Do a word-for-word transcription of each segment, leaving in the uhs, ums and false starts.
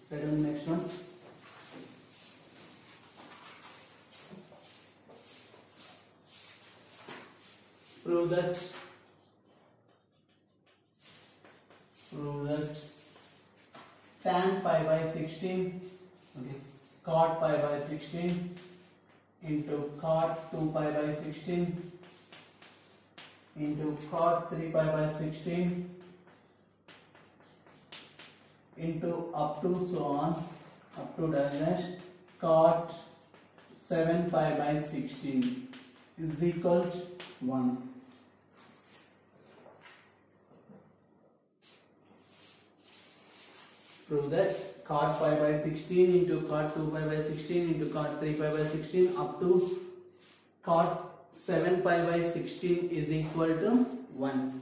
Write down the next one. Prove that prove that tan pi by sixteen, okay, cot pi by sixteen into cot two pi by sixteen into cot three pi by sixteen into up to so on up to dash dash cot seven pi by sixteen is equal to one. Prove that cot pi by sixteen into cot two pi by sixteen into cot three pi by sixteen up to cot seven pi by sixteen is equal to one.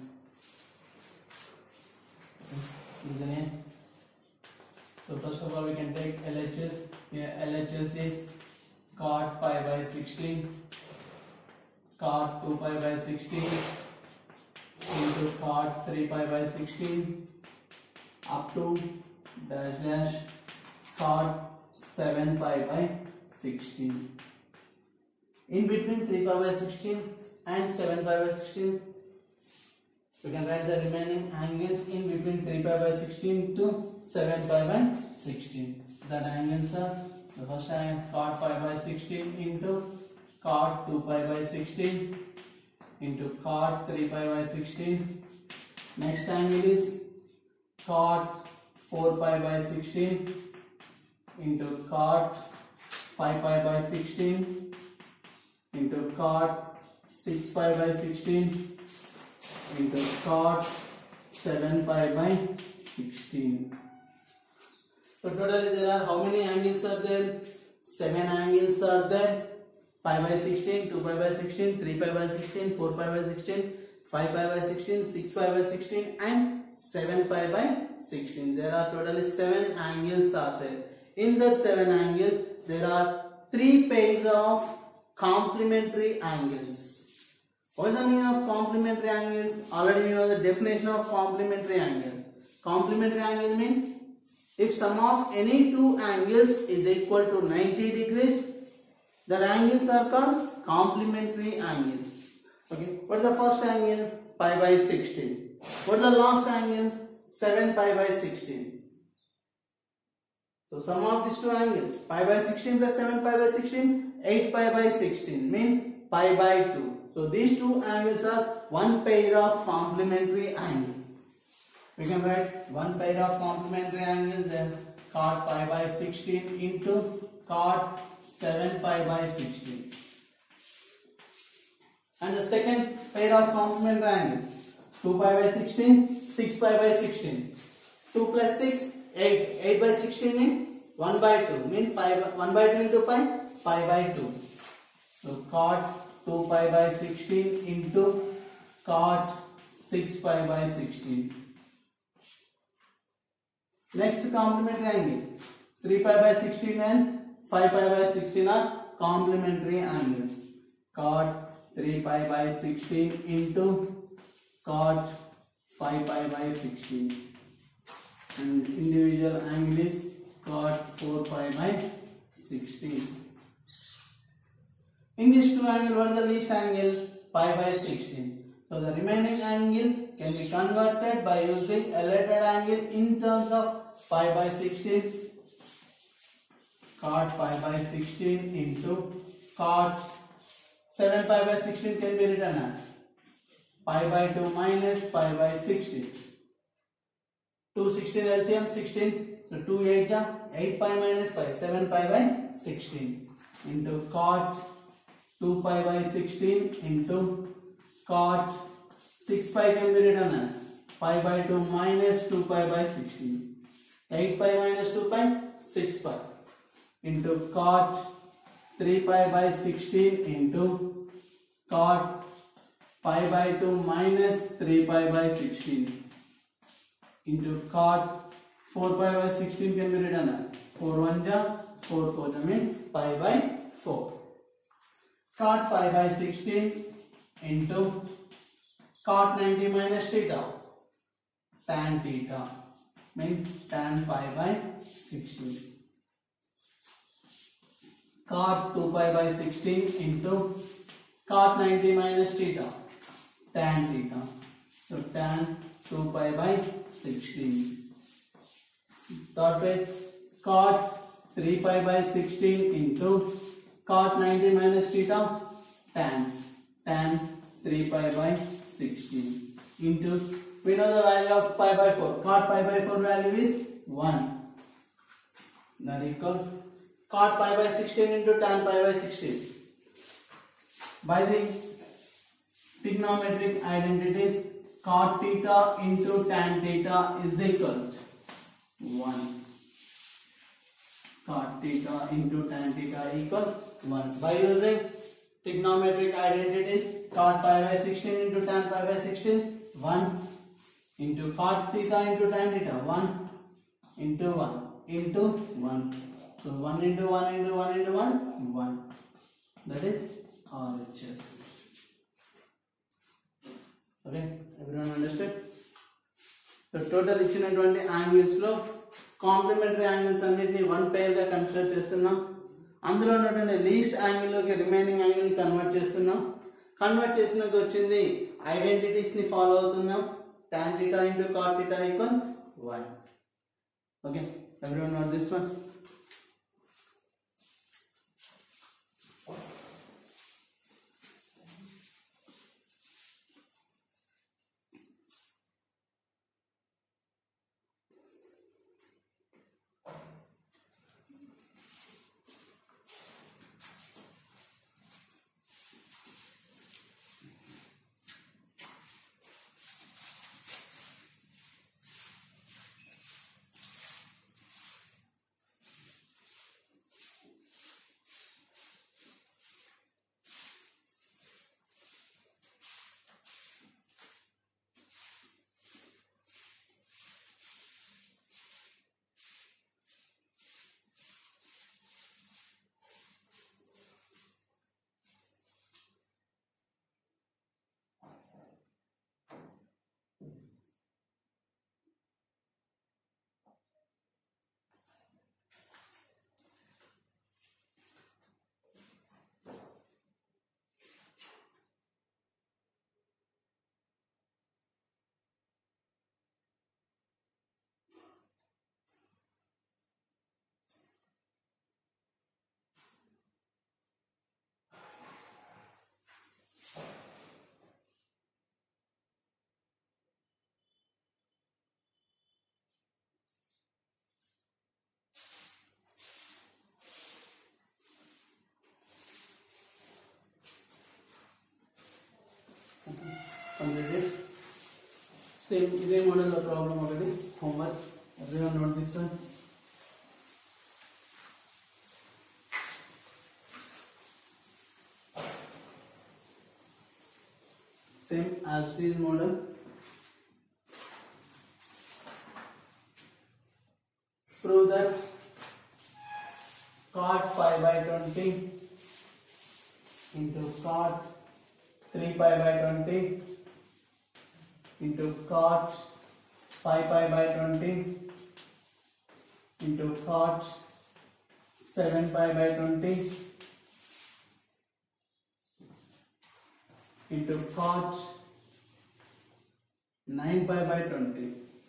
Isn't it? So first of all we can take L H S. Here L H S is cot pi by sixteen, cot two pi by sixteen into cot three pi by sixteen up to dash dash cot seven pi by sixteen. In between three pi by sixteen and seven pi by sixteen, we can write the remaining angles in between three pi by sixteen to seven pi by sixteen. That angles are the first angle cot pi by sixteen into cot two pi by sixteen into cot three pi by sixteen. Next angle is cot four pi by sixteen into cot five pi by sixteen into cot six pi by sixteen into cot seven pi by sixteen. So totally there are how many angles are there? seven angles are there. Pi by sixteen, two pi by sixteen, three pi by sixteen, four pi by sixteen, five pi by sixteen, six pi by sixteen and seven pi by sixteen. There are totally seven angles are there. In that seven angles there are three pairs of complementary angles. What is the meaning of complementary angles? Already we know the definition of complementary angle. Complementary angle means if sum of any two angles is equal to ninety degrees, the angles are called complementary angles. Okay. What is the first angle? Pi by sixteen. What is the last angle? seven pi by sixteen. So sum of these two angles, pi by sixteen plus seven pi by sixteen, eight pi by sixteen mean pi by two. So these two angles are one pair of complementary angle. We can write one pair of complementary angles, then cot pi by sixteen into cot seven pi by sixteen. And the second pair of complementary angles, two pi by sixteen, six pi by sixteen. two plus six, eight. eight by sixteen means one by two. Means pi by, one by two into pi, pi by two. So cot two pi by sixteen into cot six pi by sixteen. Next complementary angle, three pi by sixteen and five pi by sixteen are complementary angles. Cot three pi by sixteen into cot five pi by sixteen. And individual angle is cot four pi by sixteen. In these two angles, what is the least angle? Pi by sixteen. So the remaining angle can be converted by using related angle in terms of pi by sixteen. Cot pi by sixteen into cot seven pi by sixteen can be written as pi by two minus pi by sixteen. two sixteen L C M sixteen. So two eight eight pi minus pi, seven pi by sixteen into cot two pi by sixteen into cot six pi can be written as pi by two minus two pi by sixteen. eight pi minus two pi, six pi into cot three pi by sixteen into cot pi by two minus three pi by sixteen into cot four pi by sixteen can be written as four one ja, four four ja means pi by four. Cot pi by sixteen into cot ninety minus theta, tan theta means tan pi by sixteen. Cot two pi by sixteen into cot ninety minus theta, tan theta. So tan two pi by sixteen. Third way, cot three pi by sixteen into cot ninety minus theta, tan tan three pi by sixteen into, we know the value of pi by four. Cot pi by four value is one. That equal cot pi by sixteen into tan pi by sixteen. By the trigonometric identities, cot theta into tan theta is equal to one. Cot theta into tan theta equal one. By using trigonometric identities, cot pi by sixteen into tan pi by sixteen, one into cot theta into tan theta, one into one into one. So one into one into one into one, one. That is R H S. Okay, everyone understood? So total ఇచ్చినటువంటి angles లో complementary angles అన్నిటిని one pair గా consider చేస్తున్నాం. అందులో ఉన్నటువంటి least angle లోకి remaining angle ని convert చేస్తున్నాం. కన్వర్ట్ చేసినాక వచ్చింది ఐడెంటిటీస్ ని ఫాలో అవుతున్నాం. tan theta into cot theta equal one. Okay, everyone note this one. Completed. Same इधे model of problem already. Homework. Everyone note this one. Same as it is model. Prove that cot pi by twenty into cot three pi by twenty into cot five pi by twenty into cot seven pi by twenty into cot nine pi by twenty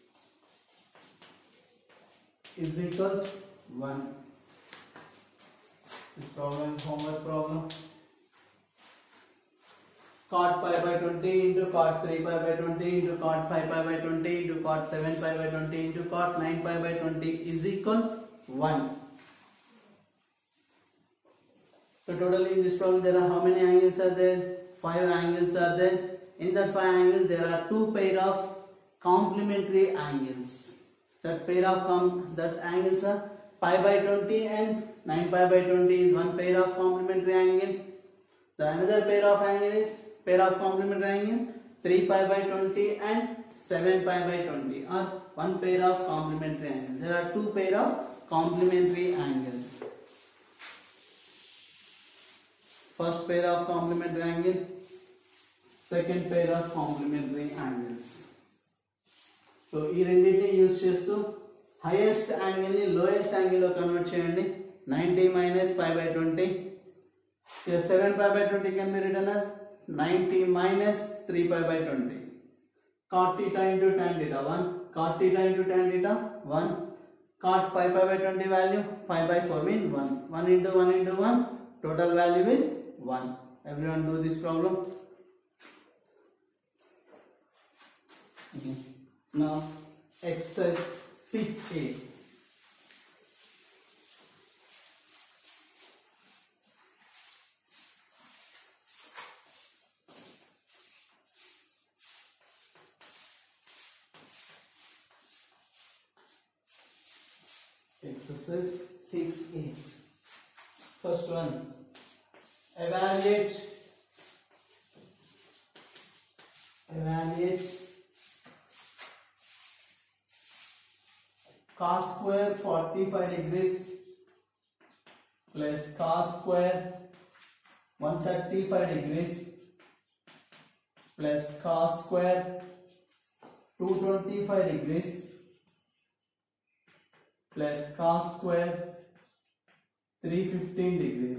is equal to one. This problem is homework problem. Cot pi by twenty into cot three pi by twenty into cot five pi by twenty into cot seven pi by twenty into cot nine pi by twenty is equal one. So totally in this problem there are how many angles are there? Five angles are there. In that five angles there are two pair of complementary angles. That pair of com that angles are pi by twenty and nine pi by twenty is one pair of complementary angle. The another pair of angle is pair of complementary angle three pi by twenty and seven pi by twenty or one pair of complementary angles. There are two pair of complementary angles. First pair of complementary angle, second pair of complementary angles. So ఈ రెండింటిని use చేస్తూ highest angle ni lowest angle lo convert cheyandi. ninety minus pi by twenty. Here seven pi by twenty can be written as ninety minus three pi by twenty. Cot theta into tan theta one. Cot theta into tan theta one. Cot five pi by twenty value five by four mean one. one into one into one. Total value is one. Everyone do this problem. Okay. Now exercise six A. Exercise six A. First one, evaluate evaluate cos square forty-five degrees plus cos square one hundred thirty-five degrees plus cos square two hundred twenty-five degrees plus cos square three hundred fifteen degrees.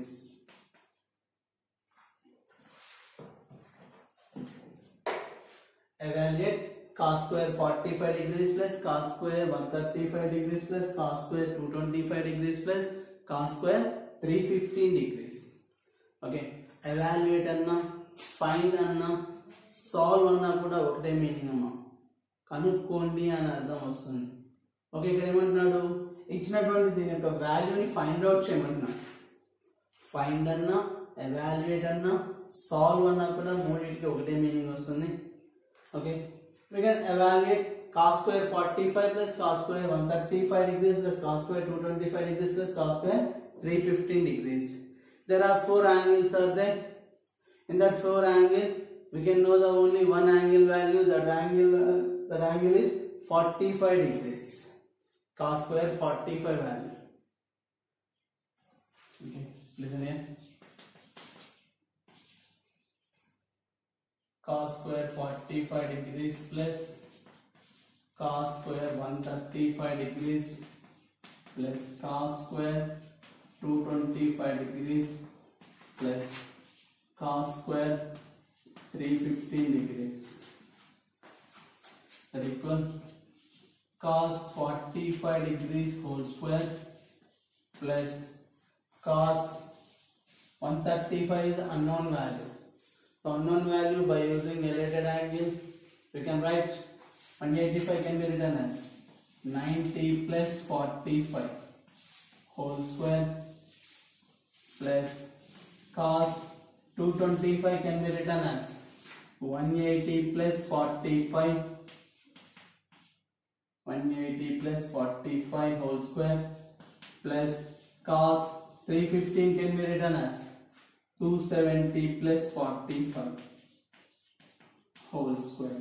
Evaluate cos square forty-five degrees plus cos square one hundred thirty-five degrees plus cos square two hundred twenty-five degrees plus cos square three hundred fifteen degrees. Okay, evaluate anna, find anna, solve anna kuda okate meaning amma. Kanukondi ani ardham vastundi. Okay, ఇక్కడ ఏమంటున్నాడు, ఇచ్చినటువంటి దీని యొక్క వాల్యూని find out చేయమంటున్నాడు. Find అన్నా, evaluate అన్నా, solve అన్నా కూడా మూడింటికి ఒకటే మీనింగ్ వస్తుంది. Okay, we can evaluate cos square forty-five plus cos square one hundred thirty-five degrees plus cos square two hundred twenty-five degrees plus cos square three hundred fifteen degrees. There are four angles are there. In that four angle, we can know the only one angle value. That angle, uh, that angle is forty-five degrees. Cos square forty-five value. Okay, listen here. Cos square forty-five degrees plus cos square one hundred thirty-five degrees plus cos square two hundred twenty-five degrees plus cos square three hundred fifteen degrees. That equal cos forty-five degrees whole square plus cos one hundred thirty-five is unknown value. So unknown value, by using related angle, we can write one hundred eighty-five can be written as ninety plus forty-five whole square plus cos two hundred twenty-five can be written as one hundred eighty plus forty-five one hundred eighty plus forty-five whole square plus cos three hundred fifteen can be written as two hundred seventy plus forty-five whole square.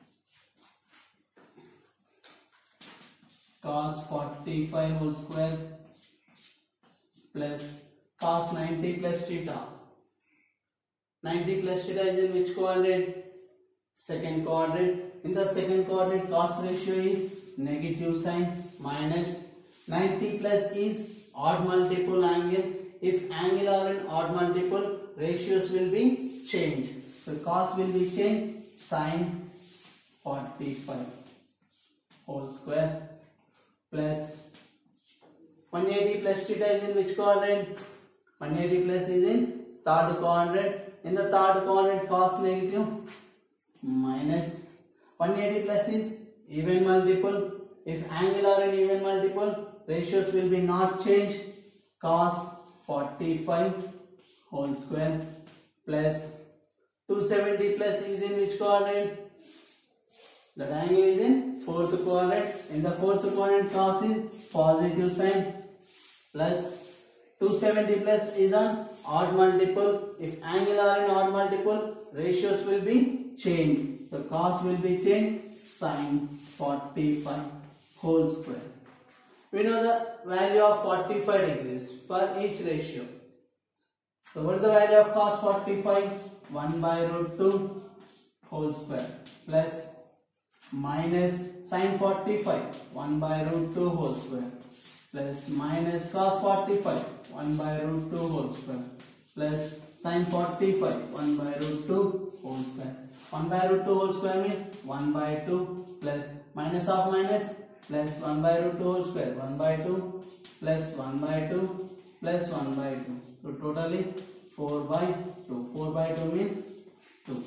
Cos forty-five whole square plus cos ninety plus theta. ninety plus theta is in which quadrant? Second quadrant. In the second quadrant, cos ratio is negative sign minus ninety plus is odd multiple angle. If angle are in odd multiple, ratios will be changed. So cos will be changed, sin forty-five whole square plus one hundred eighty plus theta is in which quadrant? one hundred eighty plus is in third quadrant. In the third quadrant, cos negative minus one hundred eighty plus is even multiple. If angle are in even multiple, ratios will be not changed. Cos forty-five whole square plus two hundred seventy plus is in which quadrant? That angle is in fourth quadrant. In the fourth quadrant, cos is positive sign plus two hundred seventy plus is on odd multiple. If angle are in odd multiple, ratios will be changed. So cos will be changed, sin forty-five whole square. We know the value of forty-five degrees for each ratio. So what is the value of cos forty-five? one by root two whole square plus minus sin forty-five one by root two whole square plus minus cos forty-five one by root two whole square plus sin forty-five one by root two whole square. one by root two whole square means one by two plus minus of minus plus one by root two whole square, one by two plus one by two plus one by two. So totally four by two. four by two means two.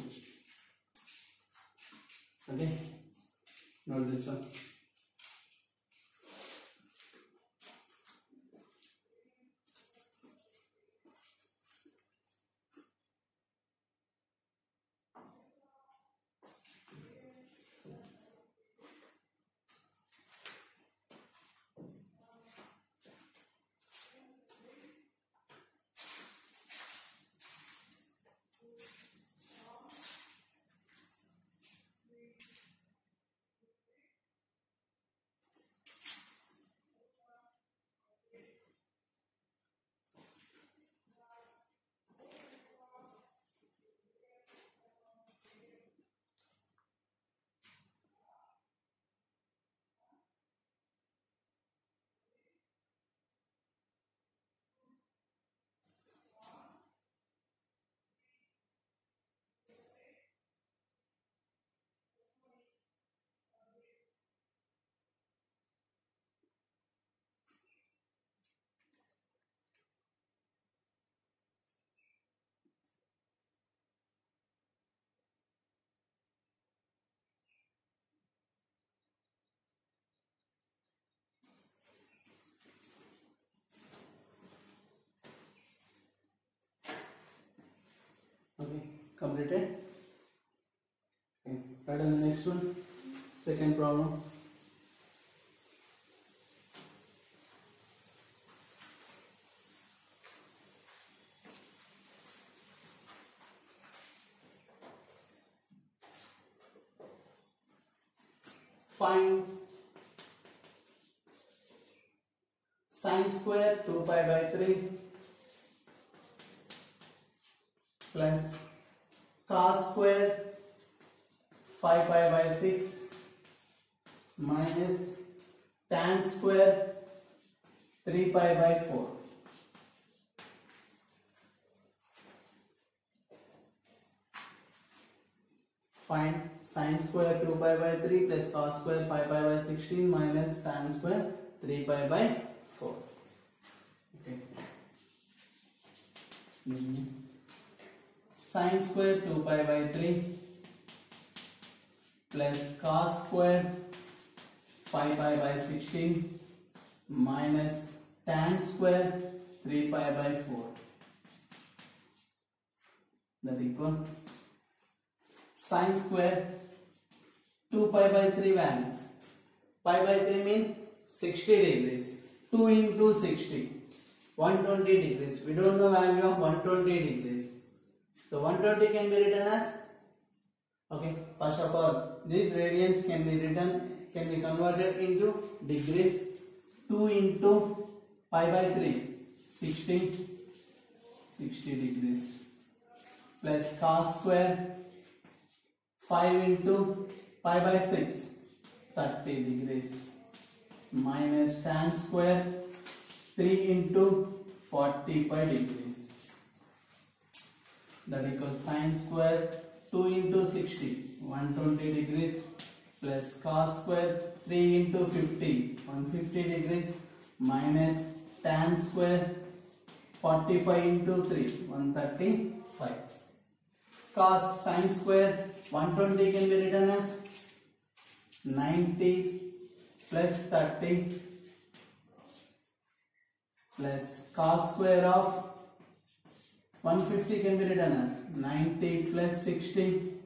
Okay, note this one. Okay, completed. Okay, right on the next one, second problem. Find sin square two pi by three plus cos square five pi by six minus tan square three pi by four. Find sin square two pi by three plus cos square five pi by sixteen minus tan square three pi by four. Okay. Mm-hmm. Sin square two pi by three plus cos square five pi by sixteen minus tan square three pi by four. That equal sin square two pi by three value. Pi by three means sixty degrees. two into sixty, one hundred twenty degrees. We don't know value of one hundred twenty degrees. So one hundred twenty can be written as, okay, first of all, these radians can be written, can be converted into degrees. two into pi by three, sixty, sixty degrees plus cos square five into pi by six, thirty degrees minus tan square three into forty-five degrees. That equals sin square two into sixty, one hundred twenty degrees plus cos square three into fifty, one hundred fifty degrees minus tan square forty-five into three, one hundred thirty-five. Cos sin square one hundred twenty can be written as ninety plus thirty plus cos square of one hundred fifty can be written as ninety plus sixty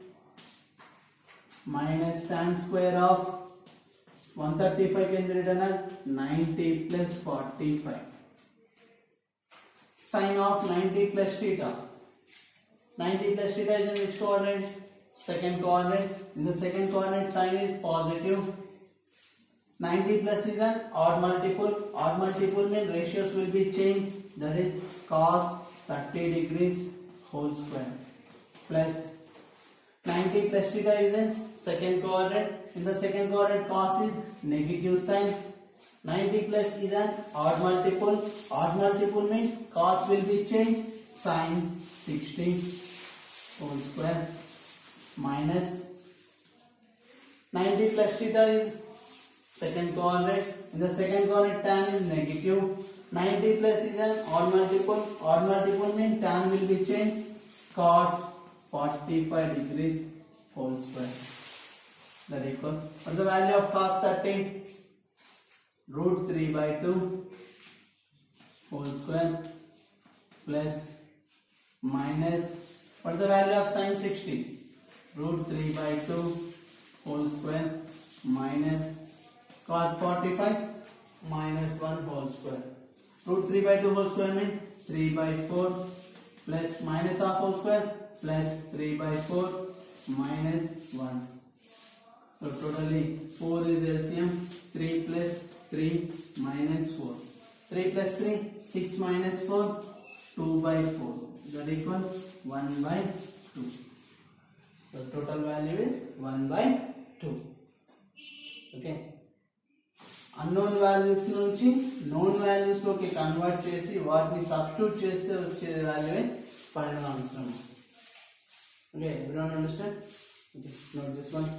minus tan square of one hundred thirty-five can be written as ninety plus forty-five. Sin of ninety plus theta. ninety plus theta is in which quadrant? Second quadrant. In the second quadrant, sin is positive. ninety plus is an odd multiple. Odd multiple means ratios will be changed. That is cos thirty degrees whole square plus ninety plus theta is in second quadrant. In the second quadrant, cos is negative sign. ninety plus is an odd multiple. Odd multiple means cos will be changed. Sin sixty whole square minus ninety plus theta is second quadrant. In the second quadrant, tan is negative. ninety plus is an odd multiple. Odd multiple means tan will be changed. Cot forty-five degrees whole square. That equal. What is the value of cos thirty? Root three by two whole square plus minus. What is the value of sin sixty? Root three by two whole square minus cot forty-five minus one whole square. Root three by two whole square means three by four plus minus half whole square plus three by four minus one. So totally four is L C M. three plus three minus four. three plus three, six minus four, two by four. That equal one by two. So total value is one by two. Okay. Unknown values నుంచి known values లోకి convert చేసి వాటిని substitute చేస్తే వచ్చే value find అవసరం. Okay, everyone understand? Okay, note this one.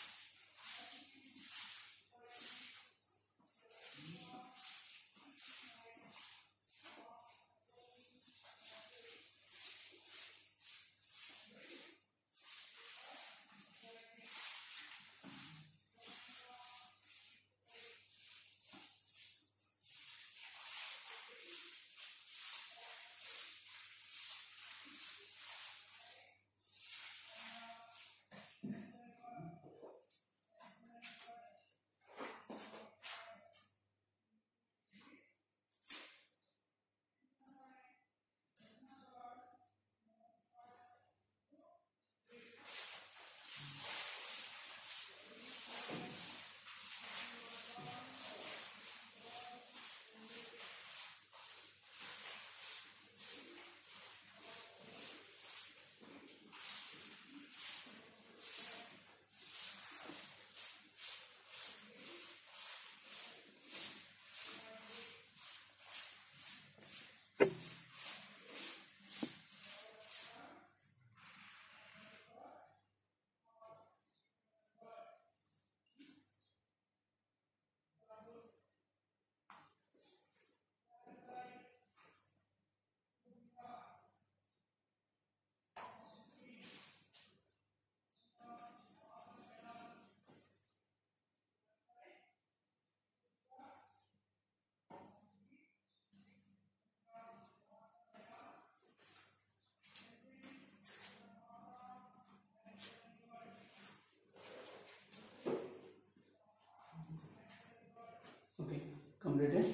Completed.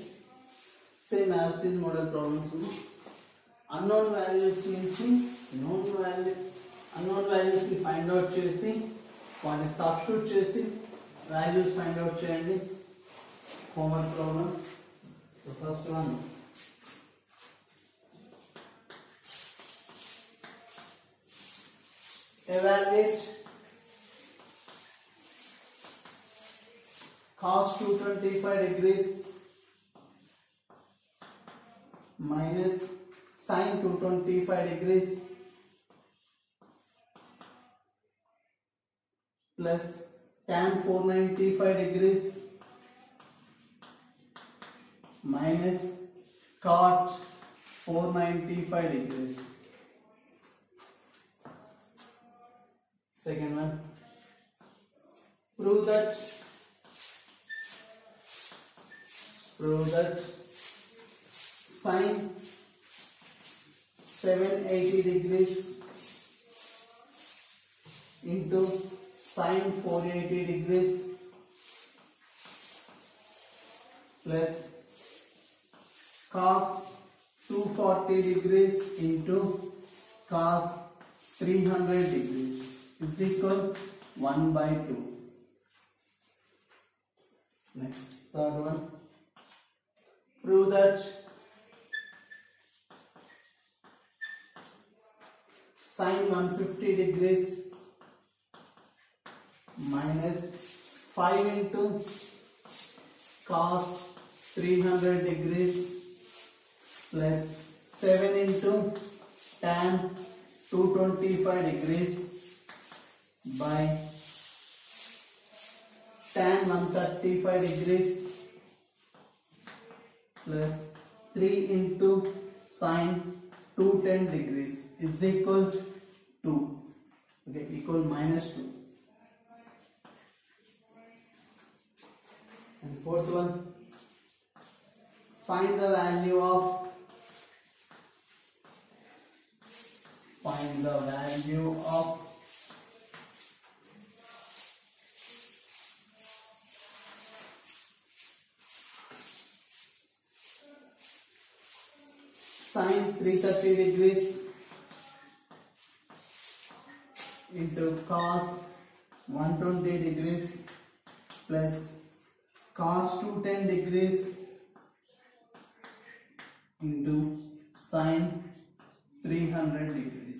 Same as it is model problems. Unknown values నుంచి known value unknown values ని find out చేసి వాటిని substitute చేసి values find out చేయండి. Homework problems. The first one. Evaluate cos two hundred twenty-five degrees minus sin two hundred twenty-five degrees plus tan four hundred ninety-five degrees minus cot four hundred ninety-five degrees. Second one, prove that prove that sin seven hundred eighty degrees into sin four hundred eighty degrees plus cos two hundred forty degrees into cos three hundred degrees is equal one by two. Next, third one, prove that sin one hundred fifty degrees minus five into cos three hundred degrees plus seven into tan two hundred twenty-five degrees by tan one hundred thirty-five degrees plus three into sin two hundred ten degrees is equal to two. Okay, equal minus two. And fourth one, find the value of find the value of sin three hundred thirty degrees into cos one hundred twenty degrees plus cos two hundred ten degrees into sin three hundred degrees.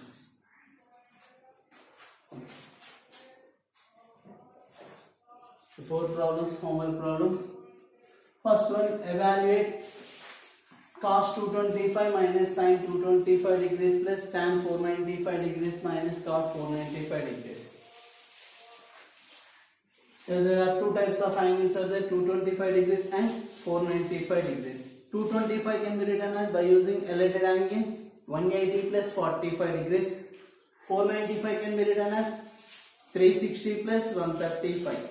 So four problems, homework problems. First one, evaluate cos two hundred twenty-five minus sin two hundred twenty-five degrees plus tan four hundred ninety-five degrees minus cos four hundred ninety-five degrees. So there are two types of angles are there, two hundred twenty-five degrees and four hundred ninety-five degrees. two hundred twenty-five can be written as by using related angle one hundred eighty plus forty-five degrees. four hundred ninety-five can be written as three hundred sixty plus one hundred thirty-five.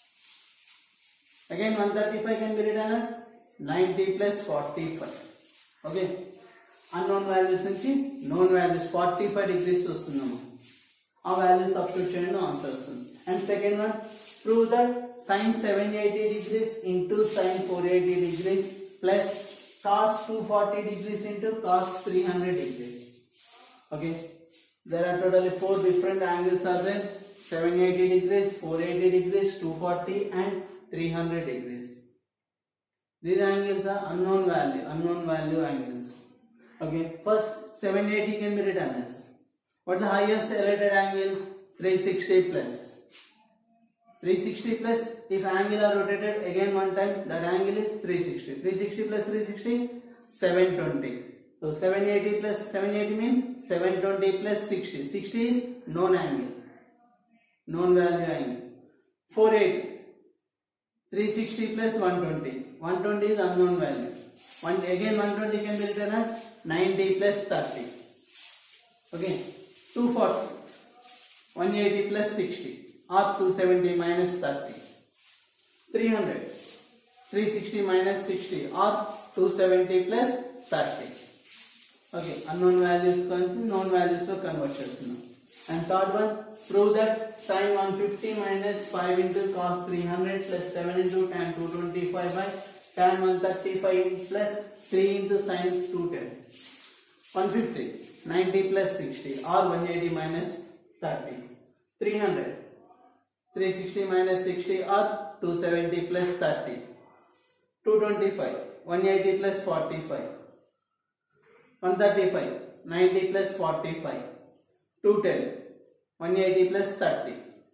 Again one hundred thirty-five can be written as ninety plus forty-five. Okay, unknown values నుంచి known values forty-five degrees వస్తుందమ్మా. ఆ values substitute చేయండి answer వస్తుంది. And second one, prove that sin seven hundred eighty degrees into sin four hundred eighty degrees plus cos two hundred forty degrees into cos three hundred degrees. Okay, there are totally four different angles are there, seven hundred eighty degrees, four hundred eighty degrees, two hundred forty and three hundred degrees. These angles are unknown value, unknown value angles. Okay, first seven hundred eighty can be written as, what's the highest related angle? three hundred sixty plus. three hundred sixty plus, if angle are rotated again one time, that angle is three hundred sixty. three hundred sixty plus three hundred sixty, seven hundred twenty. So seven hundred eighty plus seven hundred eighty means seven hundred twenty plus sixty. sixty is known angle, known value angle. four hundred eighty. three hundred sixty plus one hundred twenty. one hundred twenty is unknown value. One, again one hundred twenty can be written as ninety plus thirty. Okay. two hundred forty. one hundred eighty plus sixty. Or two hundred seventy minus thirty. three hundred. three hundred sixty minus sixty. Or two hundred seventy plus thirty. Okay. Unknown values known values to convert chestunna. And third one, prove that sin one hundred fifty minus five into cos three hundred plus seven into tan two hundred twenty-five by tan one hundred thirty-five plus three into sin two hundred ten. one hundred fifty, ninety plus sixty or one hundred eighty minus thirty. three hundred, three hundred sixty minus sixty or two hundred seventy plus thirty. two hundred twenty-five, one hundred eighty plus forty-five. one hundred thirty-five, ninety plus forty-five. two hundred ten, one hundred eighty plus thirty.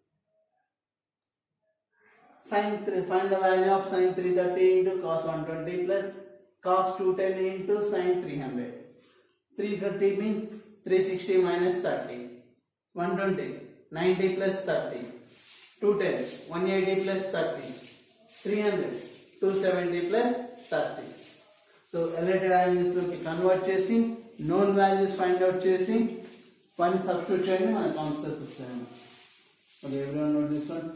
Sin three, find the value of sin three hundred thirty into cos one hundred twenty plus cos two hundred ten into sin three hundred. three hundred thirty means three hundred sixty minus thirty. one hundred twenty, ninety plus thirty. two hundred ten, one hundred eighty plus thirty. three hundred, two hundred seventy plus thirty. So related angles లోకి convert చేసి known values find out చేసి one substitute చేయండి మనకు answers వస్తాయి. Okay, everyone note this one.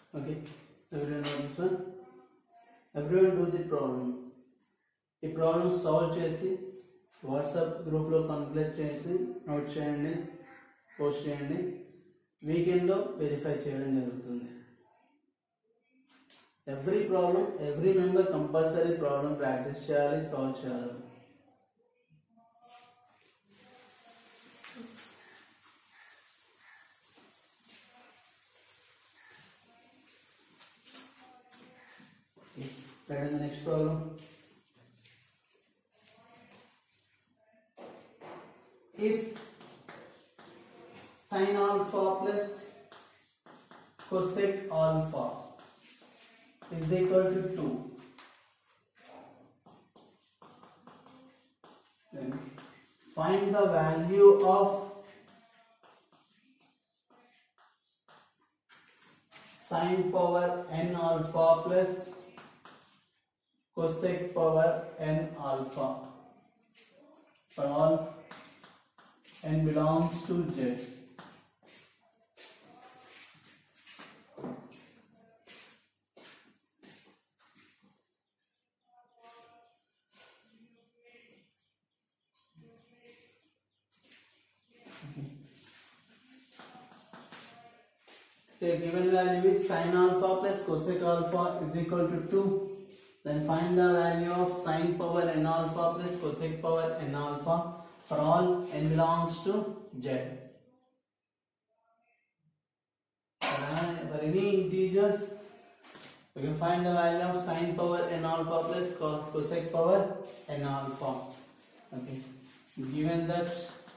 Okay, everyone know this one? Everyone do the problem. ఈ problem solve చేసి WhatsApp గ్రూప్లో complete చేసి నోట్ చేయండి, పోస్ట్ చేయండి. వీకెండ్లో వెరిఫై చేయడం జరుగుతుంది. Every problem every member compulsory problem practice చేయాలి, సాల్వ్ చేయాలి. Right, in the next problem. If sin alpha plus cosec alpha is equal to two, then find the value of sin power n alpha plus cosec power n alpha for all n belongs to Z. The given value is sin alpha plus cosec alpha is equal to two. Then find the value of sin power n alpha plus cosec power n alpha for all n belongs to Z. For any integers, we can find the value of sin power n alpha plus cosec power n alpha. Okay, given that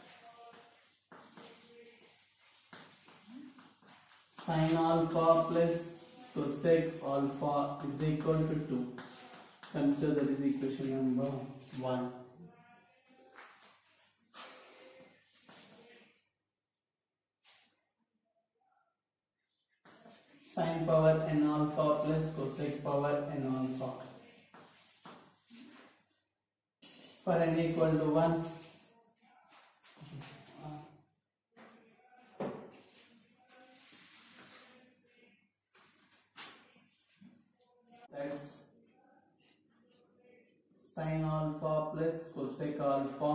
sin alpha plus cosec alpha is equal to two. Consider that is equation number one. Sin power n alpha plus cosec power n alpha for n equal to one. That's sin alpha plus cosec alpha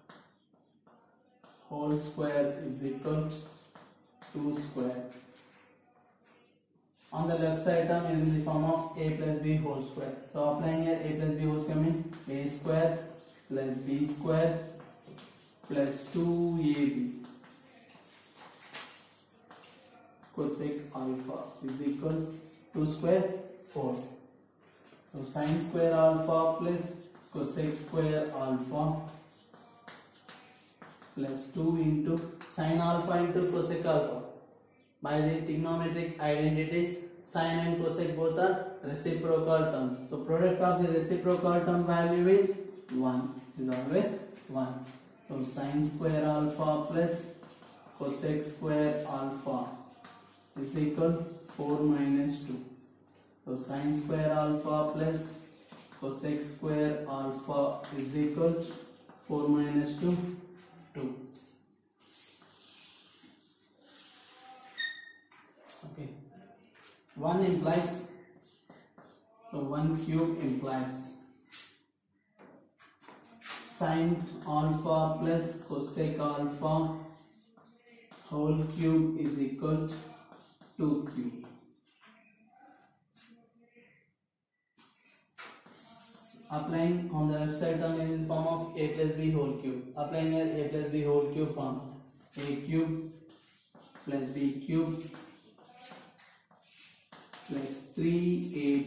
whole square is equal to two square. On the left side term is in the form of a plus b whole square. So applying here a plus b whole square means a square plus b square plus two a b cosec alpha is equal to two square four. So sin square alpha plus cosec square alpha plus two into sin alpha into cosec alpha. By the trigonometric identities, sin and cosec both are reciprocal terms. So product of the reciprocal term value is one. Is always one. So sin square alpha plus cosec square alpha is equal to four minus two. So sin square alpha plus cosec square alpha is equal to four minus two, two. Okay. one implies, so one cube implies sin alpha plus cosec alpha whole cube is equal to two cube. Applying on the left side term is in form of a plus b whole cube. Applying here a plus b whole cube form, a cube plus b cube plus three a b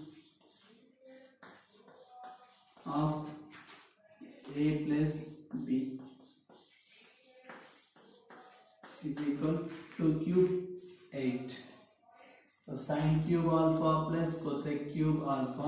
of a plus b is equal to cube eight. So sin cube alpha plus cosec cube alpha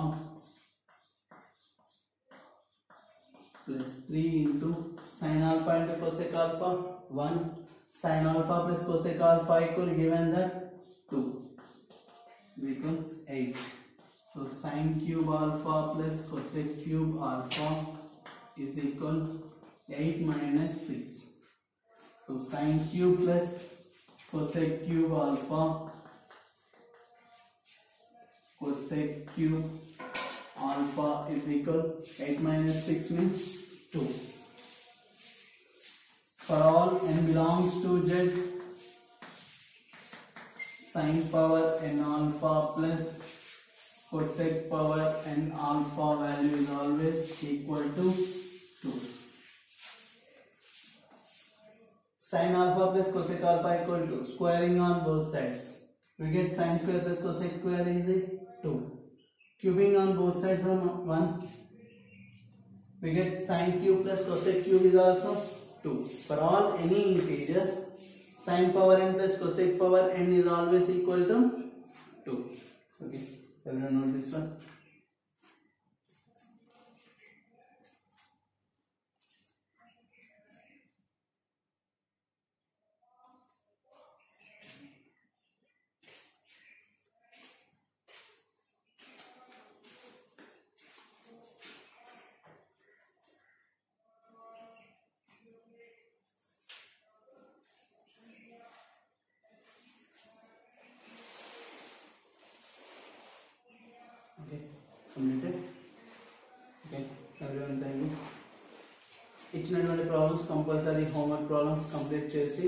plus three into sin alpha into cosec alpha one. Sin alpha plus cosec alpha equal, given that two is equal eight. So sin cube alpha plus cosec cube alpha is equal eight minus six. So sin cube plus cosec cube alpha cosec cube alpha is equal eight minus six means two. For all n belongs to Z, sin power n alpha plus cosec power n alpha value is always equal to two. Sin alpha plus cosec alpha equal to squaring on both sides. We get sin square plus cosec square is two. Cubing on both sides from one. We get sin cube plus cosec cube is also two. For all any integers, sin power n plus cosec power n is always equal to two. Okay, everyone note this one. Okay, completed. Okay, everyone thank you. ఇచ్చినటువంటి problems compulsory homework problems complete చేసి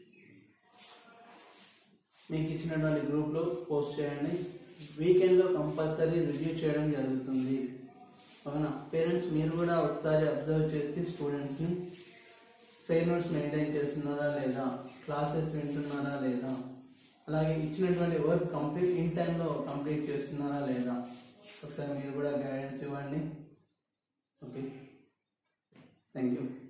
మీకు ఇచ్చినటువంటి గ్రూప్లో post చేయండి. వీకెండ్లో compulsory review చేయడం జరుగుతుంది. అవునా పేరెంట్స్, మీరు కూడా ఒకసారి అబ్జర్వ్ చేసి స్టూడెంట్స్ని ఫెయిర్ నోట్స్ మెయింటైన్ చేస్తున్నారా లేదా, క్లాసెస్ వింటున్నారా లేదా, అలాగే ఇచ్చినటువంటి వర్క్ కంప్లీట్ ఇన్ టైంలో కంప్లీట్ చేస్తున్నారా లేదా ఒకసారి మీరు కూడా గైడెన్స్ ఇవ్వండి. Okay, thank you.